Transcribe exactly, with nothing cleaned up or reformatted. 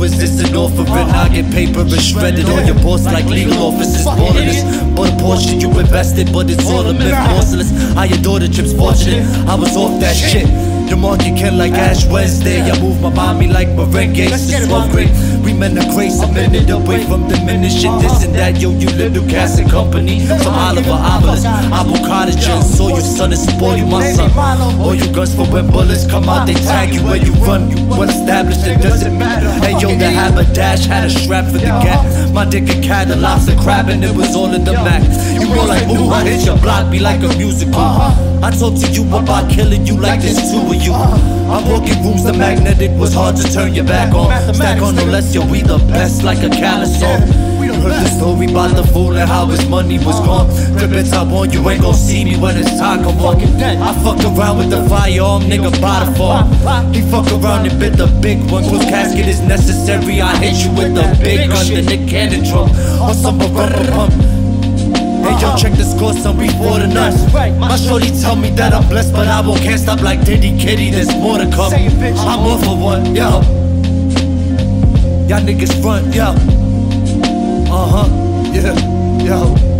is this an offering? I get paper and shredded on your boss like legal offices. All of this, but a portion you invested, but it's all a myth, merciless. I adore the trips, fortunate I was off that shit. Your market can like Ash Wednesday. I move my mommy like merengue. Since twelfth grade, we meant to grace a minute away from diminishing this and that. Yo, you little cast and company from Oliver Ovilus, Abu Cottage, and saw you son and spoil you my son. All you guns for when bullets come out, they tag you when you run. You well established, it doesn't matter. Hey yo, the Haberdash had a strap for the gap. My dick and cat, the lobster crab, and it was all in the Mac. You more like ooh, I hit your block, be like a musical. I talk to you about killing you like this two of you. I'm walking rooms, the magnetic was hard to turn your back on. Stack on no less, yo, we the best like a calisol. Heard the story about the fool and how his money was gone. Drippin' top on, you ain't gon' see me when it's time, come walking dead. I fuck around with the firearm, nigga, by the fall. He fuck around and bit the big one. Close casket is necessary, I hit you with the big gun, then the cannon drum. Or some rubber pump. Hey yo, check the score, son, we four to none. My shorty tell me that I'm blessed, but I won't can't stop like Diddy Kitty, there's more to come. I'm all for one, yo. Y'all niggas front, yo. Uh-huh, yeah, yo.